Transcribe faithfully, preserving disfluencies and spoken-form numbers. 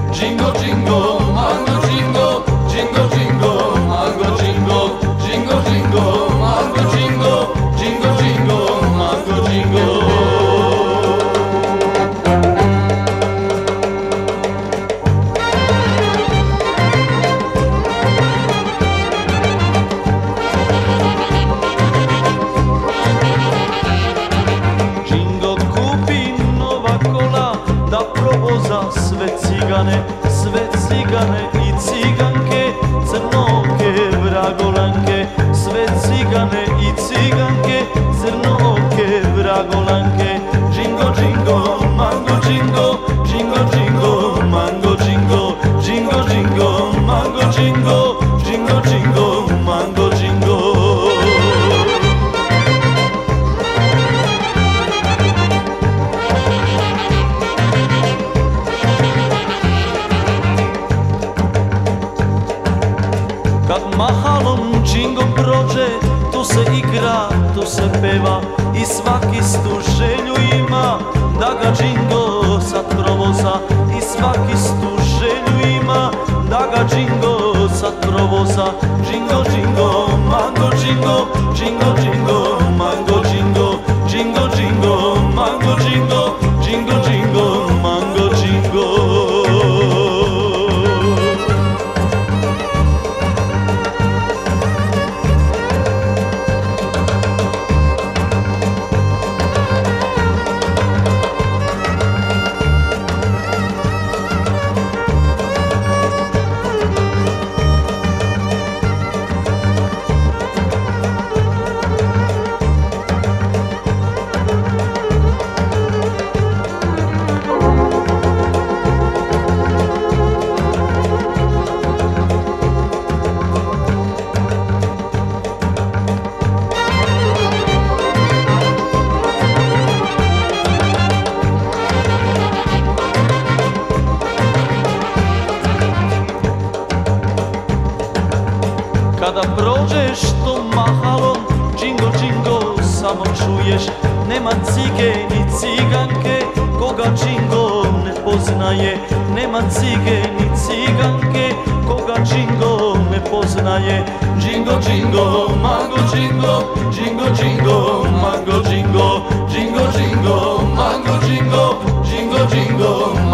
jingle jingle, mango jingle, jingle jingle, mango jingle, jingle jingle, mango jingle, jingle jingle, mango jingle. Sve cigane, sve cigane i ciganke, crnoke vragolanke. Sve cigane i ciganke, crnoke vragolanke. Jingo jingo, mango jingo, jingo jingo, mango jingo, jingo jingo, mango jingo, jingo jingo, mango jingo. Kad mahalom džingo prođe, tu se igra, tu se peva i svaki stu želju ima da ga džingo sad provoza. I svaki stu želju ima da ga džingo sad provoza. Džingo, džingo, mango džingo, džingo, džingo, mango džingo, džingo, džingo, mango džingo, džingo, džingo, mango džingo. Kada prođeš tom mahalom, džingo, džingo, samo čuješ. Nema cige ni ciganke, koga džingo ne poznaje. Nema cige ni ciganke, koga džingo ne poznaje. Džingo, džingo, mango džingo, džingo, džingo, mango džingo, džingo, džingo, mango džingo, džingo, džingo,